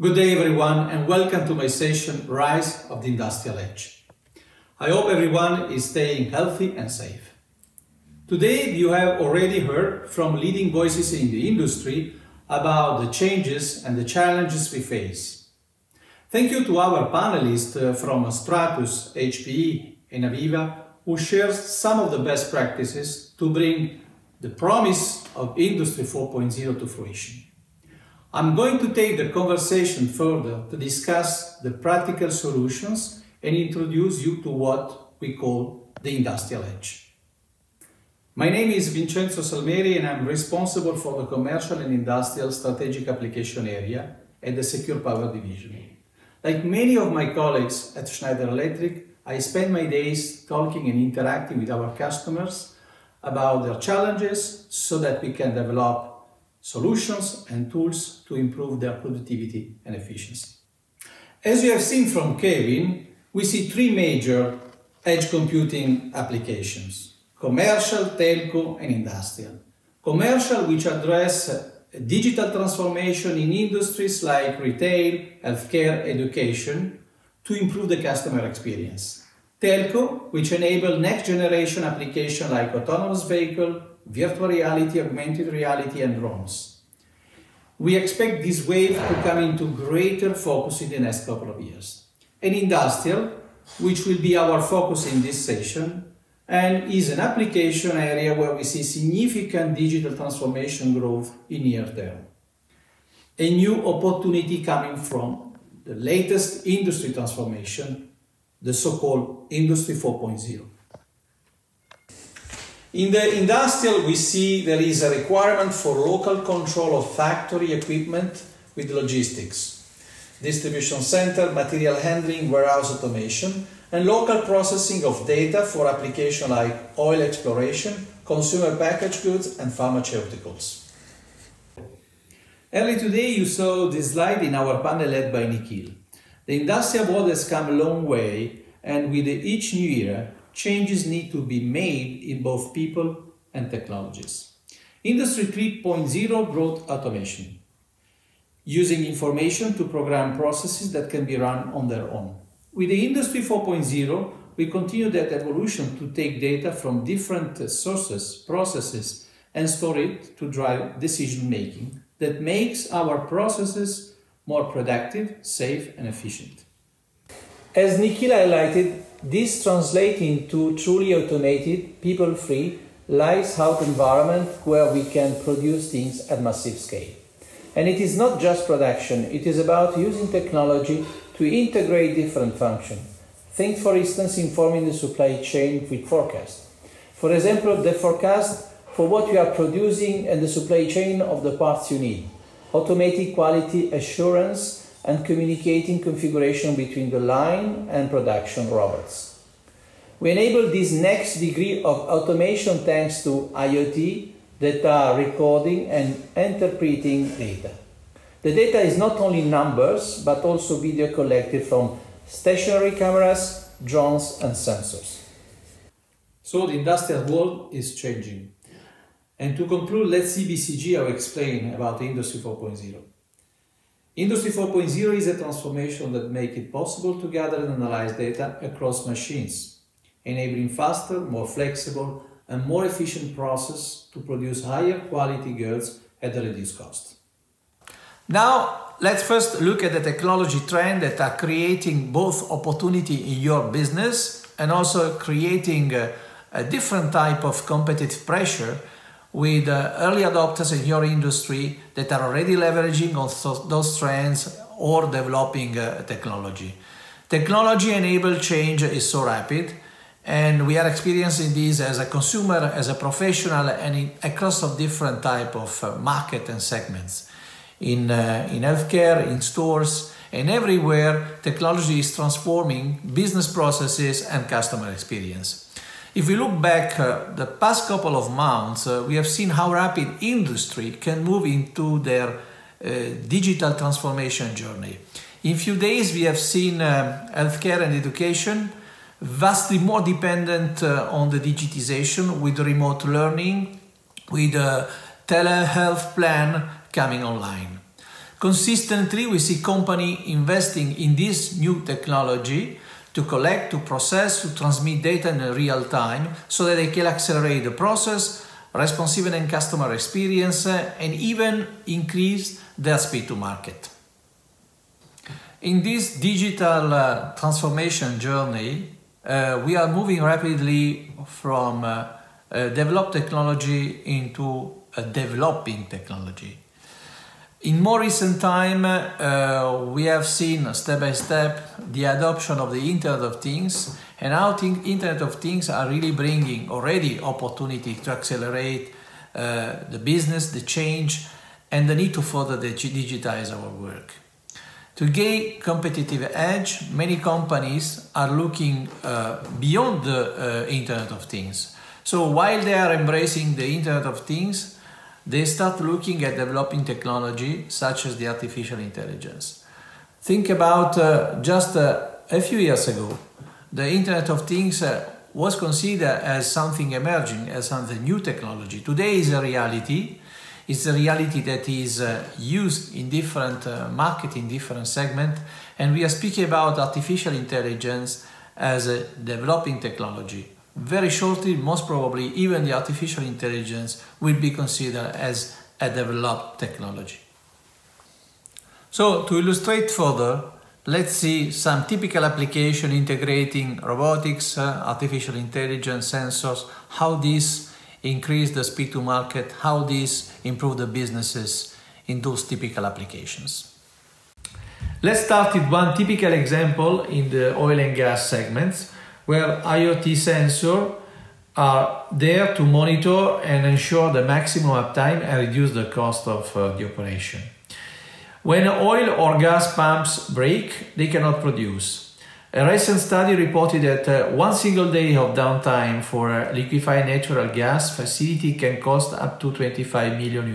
Good day everyone and welcome to my session Rise of the Industrial Edge. I hope everyone is staying healthy and safe. Today you have already heard from leading voices in the industry about the changes and the challenges we face. Thank you to our panelists from Stratus, HPE and AVEVA who shared some of the best practices to bring the promise of Industry 4.0 to fruition. I'm going to take the conversation further to discuss the practical solutions and introduce you to what we call the Industrial Edge. My name is Vincenzo Salmeri and I'm responsible for the Commercial and Industrial Strategic Application area at the Secure Power Division. Like many of my colleagues at Schneider Electric, I spend my days talking and interacting with our customers about their challenges so that we can develop solutions and tools to improve their productivity and efficiency. As you have seen from Kevin, we see three major edge computing applications: commercial, telco and industrial. Commercial, which address digital transformation in industries like retail, healthcare, education to improve the customer experience. Telco, which enable next generation applications like autonomous vehicle, virtual reality, augmented reality and drones. We expect this wave to come into greater focus in the next couple of years. And industrial, which will be our focus in this session, and is an application area where we see significant digital transformation growth in near term. A new opportunity coming from the latest industry transformation, the so-called Industry 4.0. In the industrial, we see there is a requirement for local control of factory equipment with logistics, distribution center, material handling, warehouse automation, and local processing of data for applications like oil exploration, consumer packaged goods, and pharmaceuticals. Early today, you saw this slide in our panel led by Nikhil. The industrial world has come a long way, and with each new era, changes need to be made in both people and technologies. Industry 3.0 brought automation, using information to program processes that can be run on their own. With the Industry 4.0, we continue that evolution to take data from different sources, processes, and store it to drive decision-making that makes our processes more productive, safe, and efficient. As Nikhil highlighted, this translates into truly automated, people-free, lights-out environment where we can produce things at massive scale. And it is not just production, it is about using technology to integrate different functions. Think, for instance, informing the supply chain with forecast. For example, the forecast for what you are producing and the supply chain of the parts you need. Automatic quality assurance and communicating configuration between the line and production robots. We enable this next degree of automation thanks to IoT, data recording and interpreting data. The data is not only numbers, but also video collected from stationary cameras, drones and sensors. So the industrial world is changing. And to conclude, let BCG explain about Industry 4.0. Industry 4.0 is a transformation that makes it possible to gather and analyze data across machines, enabling faster, more flexible, and more efficient process to produce higher quality goods at a reduced cost. Now, let's first look at the technology trends that are creating both opportunity in your business and also creating a different type of competitive pressure with early adopters in your industry that are already leveraging on those trends or developing technology. Technology-enabled change is so rapid, and we are experiencing this as a consumer, as a professional, and across of different type of market and segments. In healthcare, in stores, and everywhere, technology is transforming business processes and customer experience. If we look back the past couple of months, we have seen how rapid industry can move into their digital transformation journey. In few days, we have seen healthcare and education vastly more dependent on the digitization with remote learning, with a telehealth plan coming online. Consistently, we see companies investing in this new technology to collect, to process, to transmit data in real time so that they can accelerate the process, responsiveness and customer experience, and even increase their speed to market. In this digital transformation journey, we are moving rapidly from developed technology into a developing technology. In more recent time, we have seen step by step the adoption of the Internet of Things, and how Internet of Things are really bringing already opportunity to accelerate the business, the change, and the need to further digitize our work. To gain competitive edge, many companies are looking beyond the Internet of Things. So while they are embracing the Internet of Things, they start looking at developing technology such as the artificial intelligence. Think about just a few years ago, the Internet of Things was considered as something emerging, as something new technology. Today is a reality. It's a reality that is used in different markets, in different segments, and we are speaking about artificial intelligence as a developing technology. Very shortly, most probably, even the artificial intelligence will be considered as a developed technology. So, to illustrate further, let's see some typical application integrating robotics, artificial intelligence, sensors, how this increase the speed to market, how this improve the businesses in those typical applications. Let's start with one typical example in the oil and gas segments, where IoT sensors are there to monitor and ensure the maximum uptime and reduce the cost of the operation. When oil or gas pumps break, they cannot produce. A recent study reported that one single day of downtime for a liquefied natural gas facility can cost up to $25 million.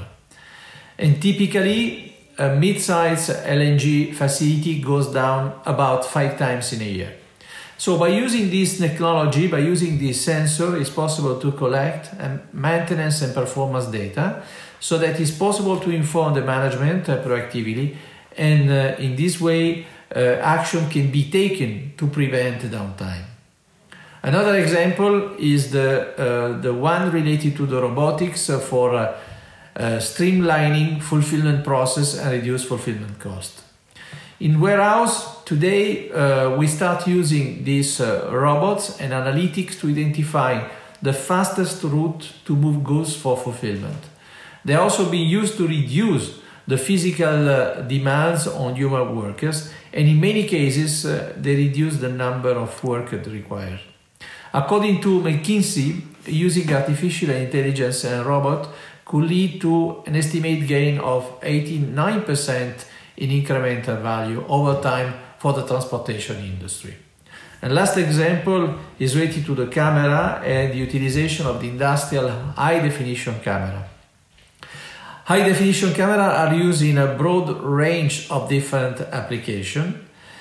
And typically, a mid-sized LNG facility goes down about 5 times in a year. So by using this technology, by using this sensor, it's possible to collect maintenance and performance data so that it's possible to inform the management proactively, and in this way action can be taken to prevent downtime. Another example is the one related to the robotics for streamlining fulfillment process and reduce fulfillment cost. In warehouse, today we start using these robots and analytics to identify the fastest route to move goods for fulfillment. They are also being used to reduce the physical demands on human workers, and in many cases they reduce the number of workers required. According to McKinsey, using artificial intelligence and robots could lead to an estimated gain of 89% in incremental value over time for the transportation industry. And last example is related to the camera and the utilization of the industrial high-definition camera. High-definition cameras are used in a broad range of different applications.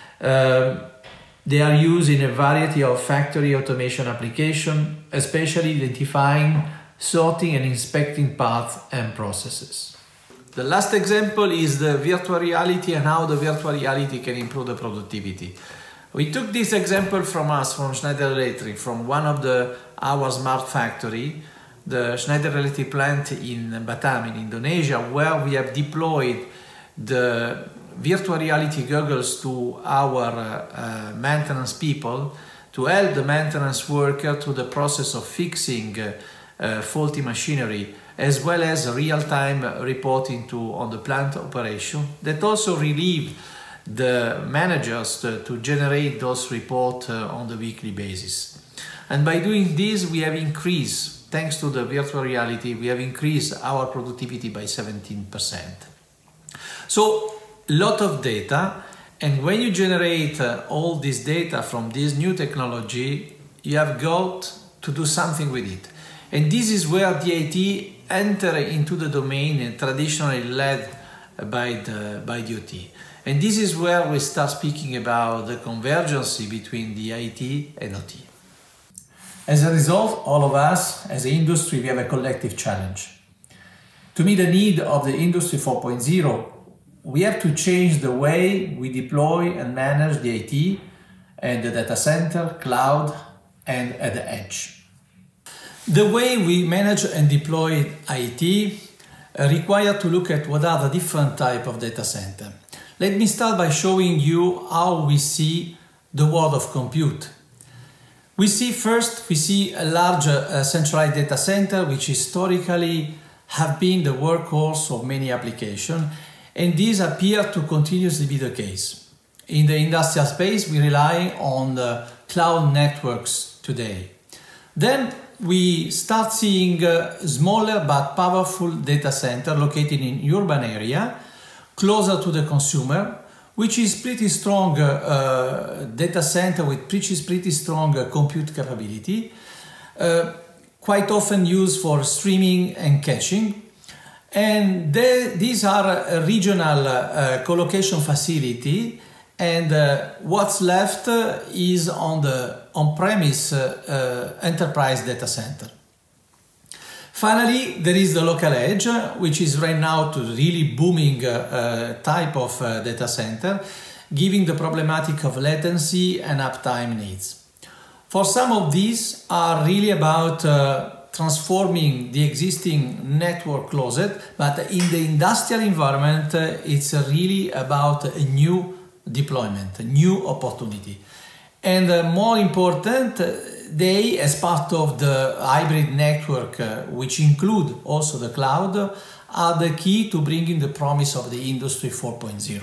They are used in a variety of factory automation applications, especially identifying, sorting and inspecting parts and processes. The last example is the virtual reality and how the virtual reality can improve the productivity. We took this example from Schneider Electric, from one of our smart factory, the Schneider Electric plant in Batam in Indonesia, where we have deployed the virtual reality goggles to our maintenance people to help the maintenance worker through the process of fixing faulty machinery, as well as real-time reporting on the plant operation, that also relieve the managers to generate those reports on the weekly basis. And by doing this, we have increased, thanks to the virtual reality, we have increased our productivity by 17%. So, a lot of data, and when you generate all this data from this new technology, you have got to do something with it. And this is where the IT enter into the domain traditionally led by the OT. And this is where we start speaking about the convergence between the IT and OT. As a result, all of us, as an industry, we have a collective challenge. To meet the need of the Industry 4.0, we have to change the way we deploy and manage the IT and the data center, cloud, and at the edge. The way we manage and deploy IT require to look at what are the different types of data center. Let me start by showing you how we see the world of compute. We see a large centralized data center which historically have been the workhorse of many applications, and these appear to continuously be the case. In the industrial space, we rely on the cloud networks today. Then we start seeing smaller but powerful data center located in urban area, closer to the consumer, which is pretty strong data center with pretty strong compute capability, quite often used for streaming and caching. And these are a regional co-location facility, and what's left is on the on-premise enterprise data center. Finally, there is the local edge, which is right now the really booming type of data center, giving the problematic of latency and uptime needs. For some of these are really about transforming the existing network closet, but in the industrial environment, it's really about a new deployment, a new opportunity. And more important, they, as part of the hybrid network, which include also the cloud, are the key to bringing the promise of the Industry 4.0.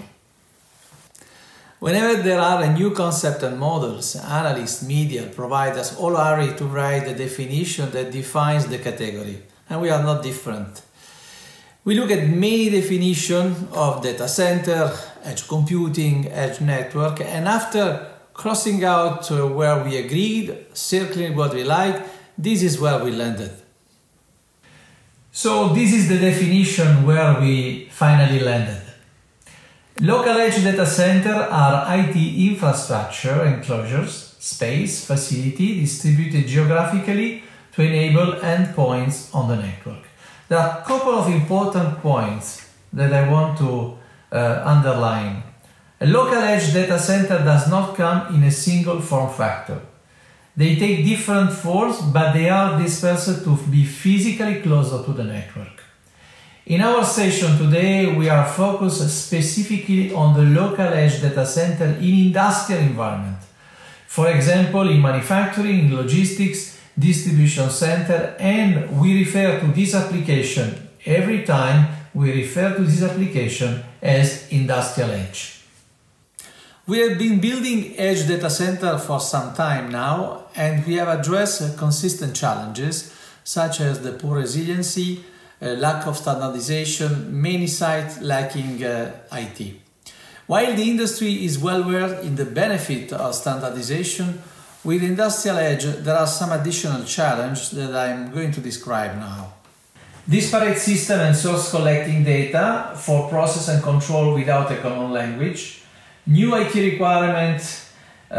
Whenever there are a new concept and models, analysts, media, providers all hurry to write the definition that defines the category, and we are not different. We look at many definitions of data center, edge computing, edge network, and after crossing out where we agreed, circling what we like, this is where we landed. So this is the definition where we finally landed. Local edge data center are IT infrastructure enclosures, space, facility distributed geographically to enable endpoints on the network. There are a couple of important points that I want to underline. A local edge data center does not come in a single form factor. They take different forms, but they are dispersed to be physically closer to the network. In our session today, we are focused specifically on the local edge data center in industrial environment. For example, in manufacturing, logistics, distribution center, and we refer to this application every time we refer to this application as industrial edge. We have been building edge data center for some time now, and we have addressed consistent challenges such as the poor resiliency, lack of standardization, many sites lacking IT. While the industry is well aware in the benefit of standardization, with industrial edge there are some additional challenges that I am going to describe now. Disparate system and source collecting data for process and control without a common language, new IT requirements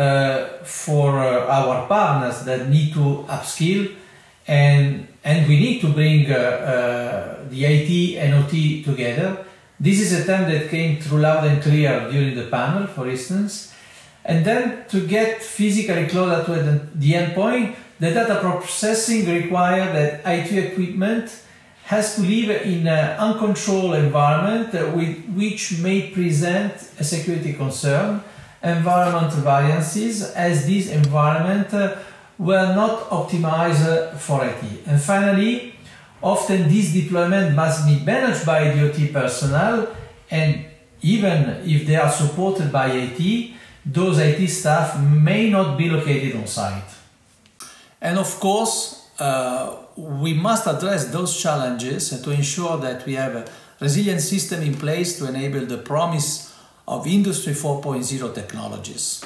for our partners that need to upskill, and we need to bring the IT and OT together. This is a term that came through loud and clear during the panel, for instance. And then to get physically closer to the endpoint, the data processing requires that IT equipment has to live in an uncontrolled environment which may present a security concern, environmental variances, as this environment were not optimized for IT. And finally, often this deployment must be managed by the OT personnel, and even if they are supported by IT, those IT staff may not be located on site. And of course, we must address those challenges to ensure that we have a resilient system in place to enable the promise of Industry 4.0 technologies.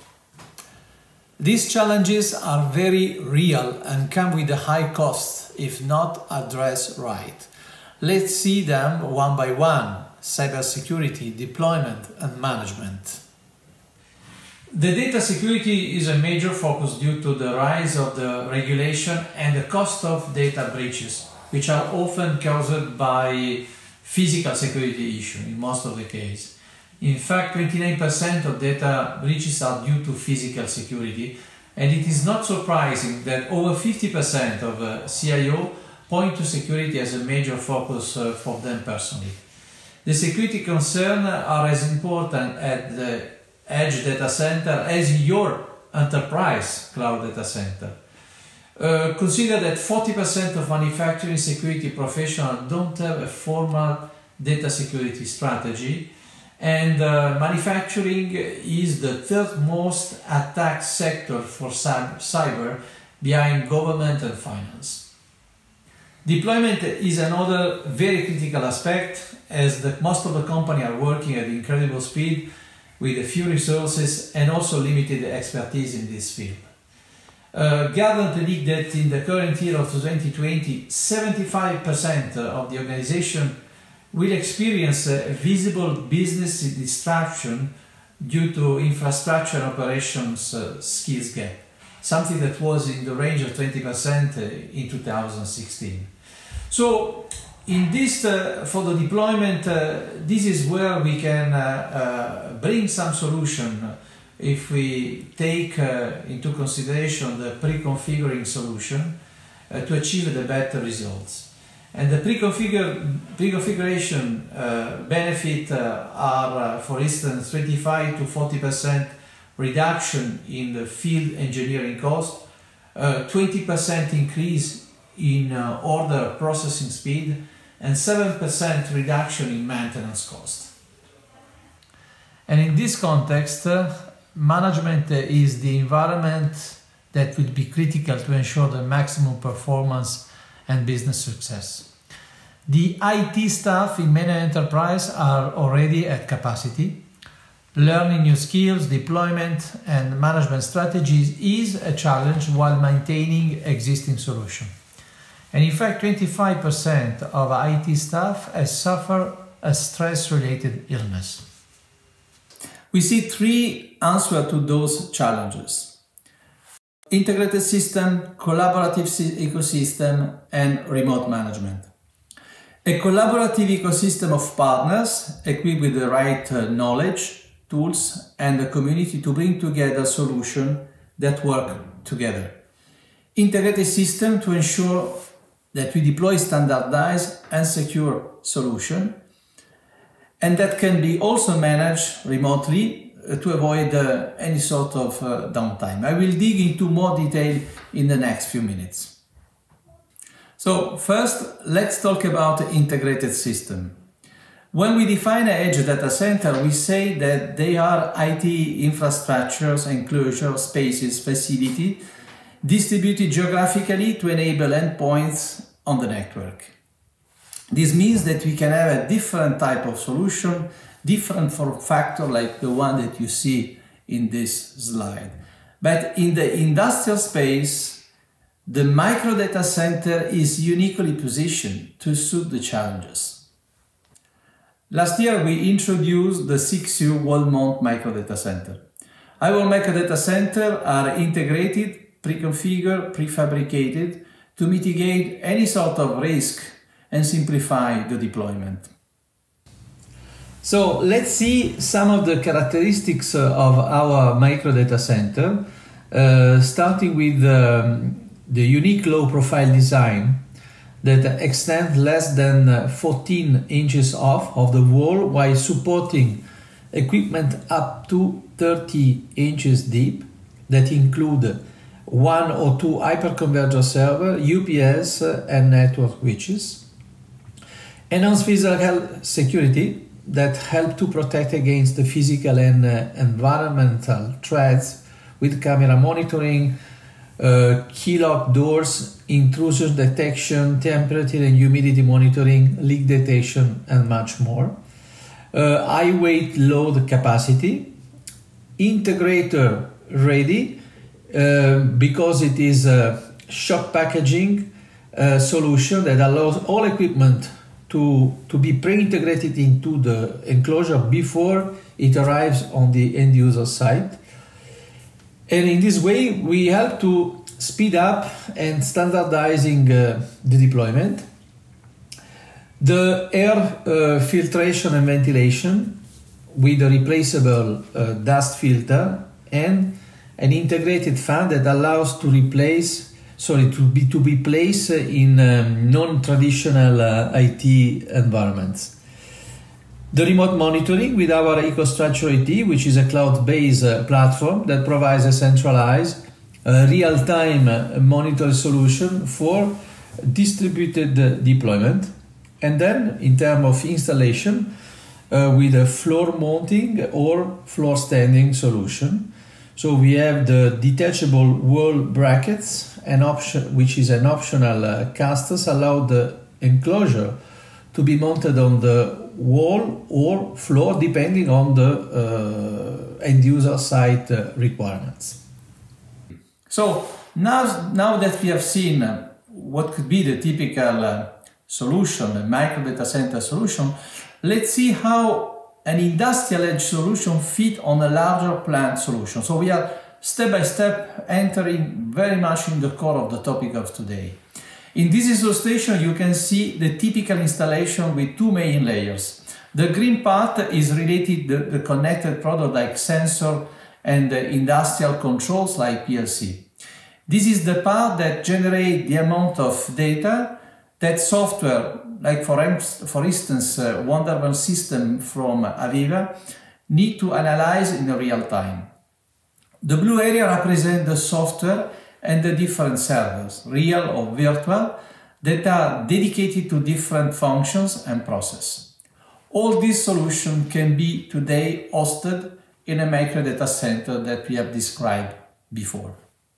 These challenges are very real and come with a high cost if not addressed right. Let's see them one by one: cybersecurity, deployment, and management. The data security is a major focus due to the rise of the regulation and the cost of data breaches, which are often caused by physical security issue in most of the case. In fact, 29% of data breaches are due to physical security, and it is not surprising that over 50% of CIO point to security as a major focus for them personally. The security concerns are as important at the edge data center as your enterprise cloud data center. Consider that 40% of manufacturing security professionals don't have a formal data security strategy, and manufacturing is the third most attacked sector for cyber behind government and finance. Deployment is another very critical aspect, as most of the companies are working at incredible speed with a few resources and also limited expertise in this field. Gartner predicts that in the current year of 2020, 75% of the organization will experience a visible business disruption due to infrastructure operations skills gap, something that was in the range of 20% in 2016. So in this, for the deployment, this is where we can bring some solution if we take into consideration the pre-configuring solution to achieve the better results. And the pre-configuration benefit are, for instance, 25 to 40% reduction in the field engineering cost, 20% increase in order processing speed, and 7% reduction in maintenance cost. And in this context, management is the environment that will be critical to ensure the maximum performance and business success. The IT staff in many enterprises are already at capacity. Learning new skills, deployment, and management strategies is a challenge while maintaining existing solutions. And in fact, 25% of IT staff has suffered a stress-related illness. We see three answers to those challenges: integrated system, collaborative ecosystem, and remote management. A collaborative ecosystem of partners equipped with the right knowledge, tools, and a community to bring together solutions that work together. Integrated system to ensure that we deploy standardized and secure solutions, and that can be also managed remotely to avoid any sort of downtime. I will dig into more detail in the next few minutes. So first, let's talk about the integrated system. When we define an edge data center, we say that they are IT infrastructures, enclosure, spaces, facility, distributed geographically to enable endpoints on the network. This means that we can have a different type of solution, different form factor like the one that you see in this slide. But in the industrial space, the micro data center is uniquely positioned to suit the challenges. Last year, we introduced the 6U wall-mount micro data center. Our micro data center are integrated, pre-configured, prefabricated to mitigate any sort of risk and simplify the deployment. So let's see some of the characteristics of our micro data center, starting with the unique low profile design that extends less than 14 inches off of the wall while supporting equipment up to 30 inches deep that include 1 or 2 hyperconverged server, UPS and network switches. Enhanced physical security that help to protect against the physical and environmental threats with camera monitoring, key lock doors, intrusion detection, temperature and humidity monitoring, leak detection, and much more. High weight load capacity, integrator ready because it is a shock packaging solution that allows all equipment to be pre-integrated into the enclosure before it arrives on the end user site. And in this way, we help to speed up and standardizing the deployment. The air filtration and ventilation with a replaceable dust filter and an integrated fan that allows to be placed in non-traditional IT environments. The remote monitoring with our EcoStruxure IT, which is a cloud-based platform that provides a centralized, real-time monitoring solution for distributed deployment. And then, in terms of installation, with a floor mounting or floor standing solution. So we have the detachable wall brackets, an option which is an optional casters, allow the enclosure to be mounted on the wall or floor depending on the end user site requirements. So now that we have seen what could be the typical solution, a micro data center solution, let's see how an industrial edge solution fit on a larger plant solution. So we are step by step entering very much in the core of the topic of today. In this illustration, you can see the typical installation with two main layers. The green part is related to the connected product like sensor and industrial controls like PLC. This is the part that generates the amount of data that software, like for instance, Wonderman system from AVEVA, need to analyze in real time. The blue area represents the software and the different servers, real or virtual, that are dedicated to different functions and processes. All these solutions can be today hosted in a micro data center that we have described before.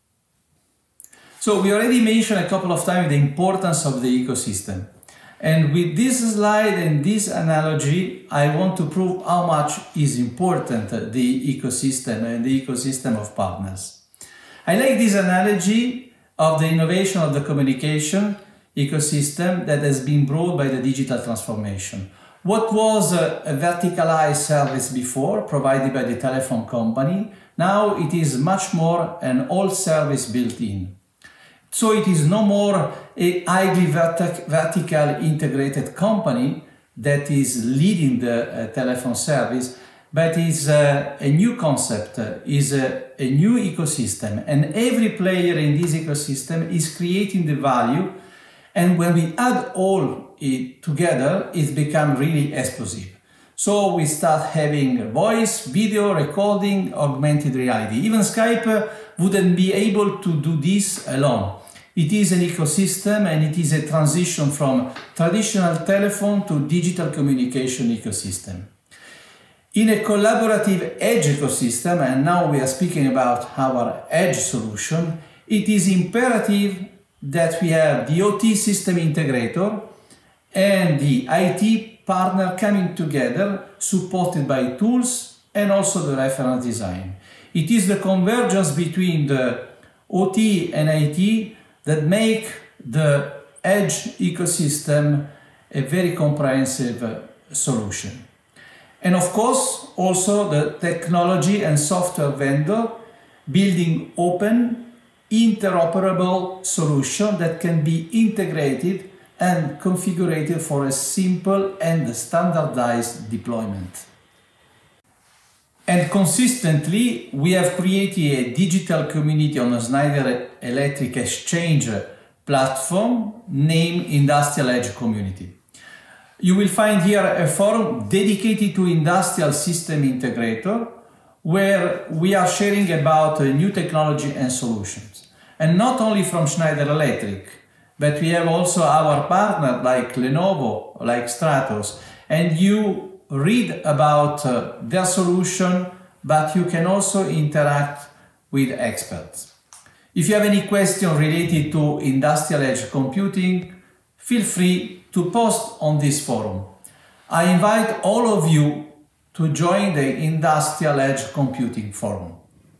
So we already mentioned a couple of times the importance of the ecosystem. And with this slide and this analogy, I want to prove how much is important the ecosystem and the ecosystem of partners. I like this analogy of the innovation of the communication ecosystem that has been brought by the digital transformation. What was a verticalized service before, provided by the telephone company, now it is much more an all service built in. So it is no more a highly vertical integrated company that is leading the telephone service, but is a new concept, is a new ecosystem, and every player in this ecosystem is creating the value, and when we add all it together, it becomes really explosive. So we start having voice, video, recording, augmented reality. Even Skype wouldn't be able to do this alone. It is an ecosystem and it is a transition from traditional telephone to digital communication ecosystem. In a collaborative edge ecosystem, and now we are speaking about our edge solution, it is imperative that we have the OT system integrator and the IT partner coming together, supported by tools and also the reference design. It is the convergence between the OT and IT that make the edge ecosystem a very comprehensive solution. And of course, also the technology and software vendor building open, interoperable solution that can be integrated and configured for a simple and standardized deployment. And consistently, we have created a digital community on a Schneider Electric Exchange platform named Industrial Edge Community. You will find here a forum dedicated to industrial system integrator, where we are sharing about new technology and solutions. And not only from Schneider Electric, but we have also our partners like Lenovo, like Stratos, and you read about their solution, but you can also interact with experts. If you have any question related to industrial edge computing, feel free to post on this forum. I invite all of you to join the Industrial Edge Computing Forum.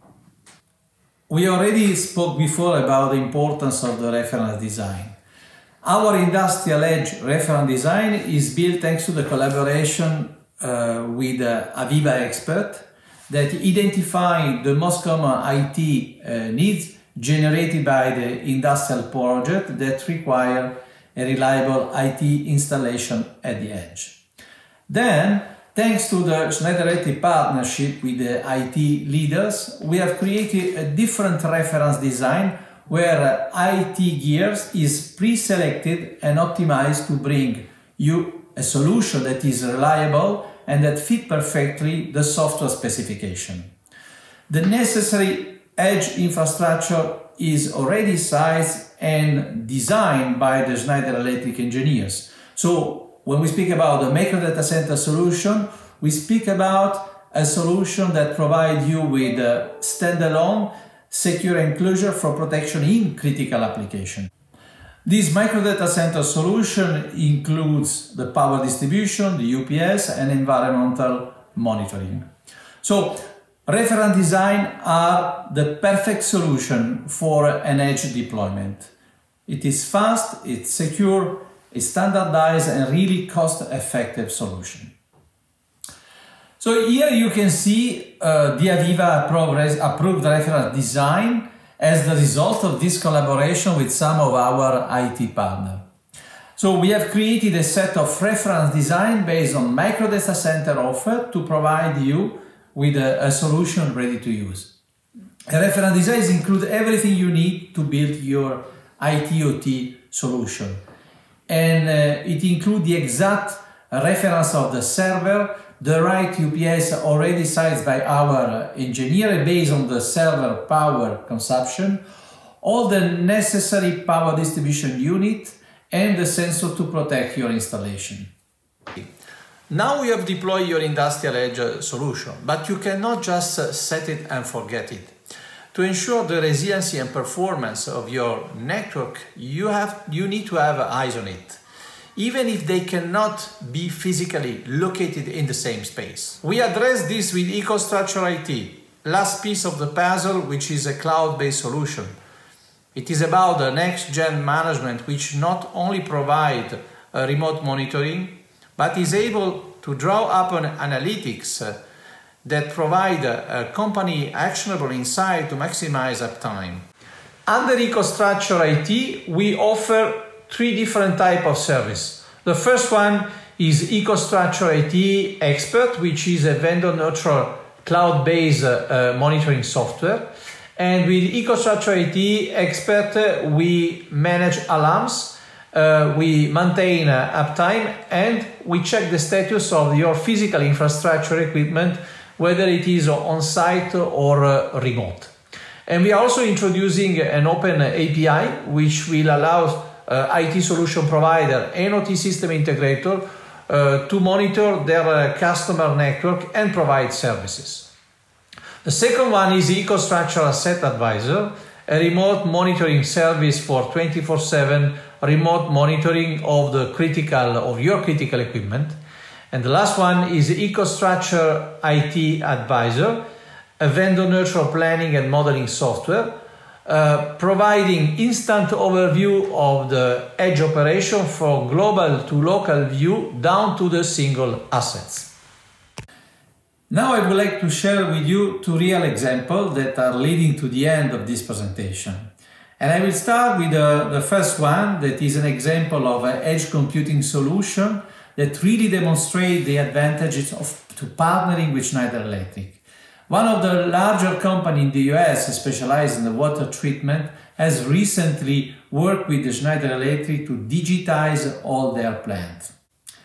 We already spoke before about the importance of the reference design. Our Industrial Edge reference design is built thanks to the collaboration with AVEVA expert that identify the most common IT needs generated by the industrial project that require a reliable IT installation at the edge. Then, thanks to the Schneider Electric partnership with the IT leaders, we have created a different reference design where IT gears is pre-selected and optimized to bring you a solution that is reliable and that fit perfectly the software specification. The necessary edge infrastructure is already sized and designed by the Schneider Electric engineers. So when we speak about the macro data center solution, we speak about a solution that provides you with a standalone secure enclosure for protection in critical application. This micro data center solution includes the power distribution, the UPS, and environmental monitoring. So, reference design are the perfect solution for an edge deployment. It is fast, it's secure, it's standardized, and really cost-effective solution. So here you can see the AVEVA approved reference design as the result of this collaboration with some of our IT partners. So we have created a set of reference design based on micro data center offer to provide you with a solution ready to use. A reference design includes everything you need to build your IT/OT solution. And it includes the exact reference of the server, the right UPS already sized by our engineer based on the server power consumption, all the necessary power distribution unit, and the sensor to protect your installation. Now you have deployed your industrial edge solution, but you cannot just set it and forget it. To ensure the resiliency and performance of your network, you need to have eyes on it, even if they cannot be physically located in the same space. We address this with EcoStruxure IT, last piece of the puzzle, which is a cloud-based solution. It is about the next-gen management, which not only provides remote monitoring, but is able to draw upon analytics that provide a company actionable insight to maximize uptime. Under EcoStruxure IT, we offer 3 different types of service. The first one is EcoStruxure IT Expert, which is a vendor-neutral cloud-based monitoring software. And with EcoStruxure IT Expert, we manage alarms, we maintain uptime, and we check the status of your physical infrastructure equipment, whether it is on-site or remote. And we are also introducing an open API, which will allow IT solution provider and OT system integrator to monitor their customer network and provide services. The second one is EcoStruxure Asset Advisor, a remote monitoring service for 24/7 remote monitoring of your critical equipment. And the last one is EcoStruxure IT Advisor, a vendor-neutral planning and modeling software, providing instant overview of the edge operation from global to local view down to the single assets. Now I would like to share with you 2 real examples that are leading to the end of this presentation. And I will start with the first one, that is an example of an edge computing solution that really demonstrates the advantages of partnering with Schneider Electric. One of the larger companies in the US specialized in the water treatment has recently worked with the Schneider Electric to digitize all their plants.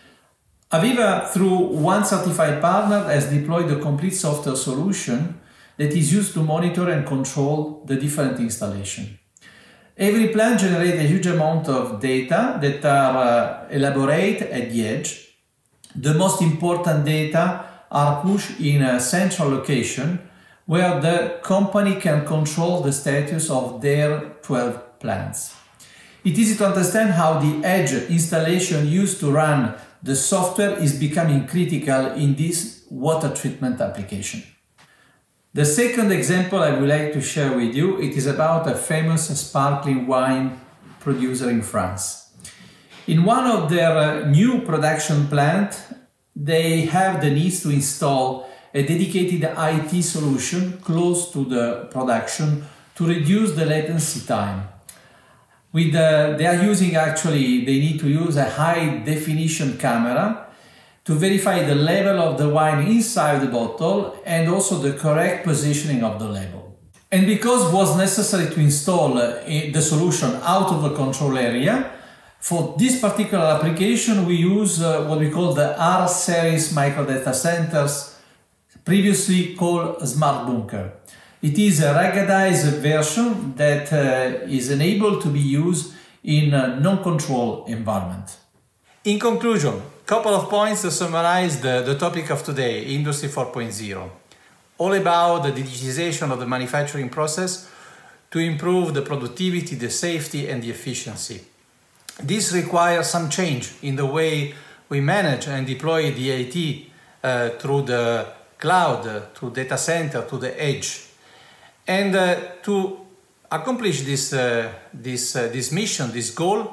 AVEVA, through one certified partner, has deployed a complete software solution that is used to monitor and control the different installations. Every plant generates a huge amount of data that are elaborated at the edge. The most important data are pushed in a central location where the company can control the status of their 12 plants. It is easy to understand how the edge installation used to run the software is becoming critical in this water treatment application. The second example I would like to share with you, it is about a famous sparkling wine producer in France. In one of their new production plants, they have the needs to install a dedicated IT solution close to the production to reduce the latency time. They are using actually, they need to use a high definition camera to verify the level of the wine inside the bottle and also the correct positioning of the label. And because it was necessary to install the solution out of the control area, for this particular application we use what we call the R-Series micro data centers, previously called Smart Bunker. It is a ruggedized version that is enabled to be used in a non-control environment. In conclusion, couple of points to summarize the topic of today, Industry 4.0. All about the digitization of the manufacturing process to improve the productivity, the safety and the efficiency. This requires some change in the way we manage and deploy the IT through the cloud, through data center, to the edge. And to accomplish this mission, this goal,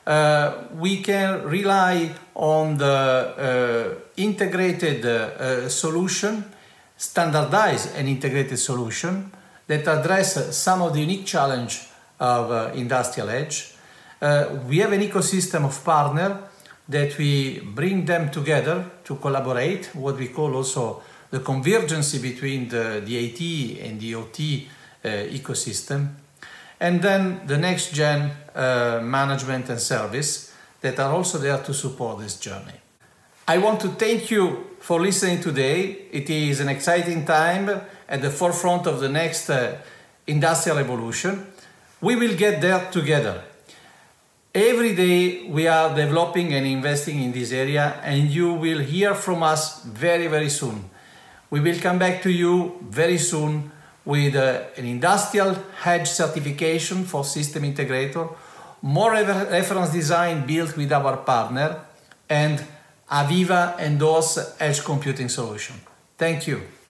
we can rely on the integrated solution, standardized and integrated solution that address some of the unique challenge of industrial edge. We have an ecosystem of partners that we bring them together to collaborate, what we call also the convergence between the IT and the OT ecosystem, and then the next gen management and service that are also there to support this journey. I want to thank you for listening today. It is an exciting time at the forefront of the next industrial revolution. We will get there together. Every day we are developing and investing in this area, and you will hear from us very, very soon. We will come back to you very soon with an industrial edge certification for system integrator, more reference design built with our partner, and AVEVA endorsed edge computing solution. Thank you.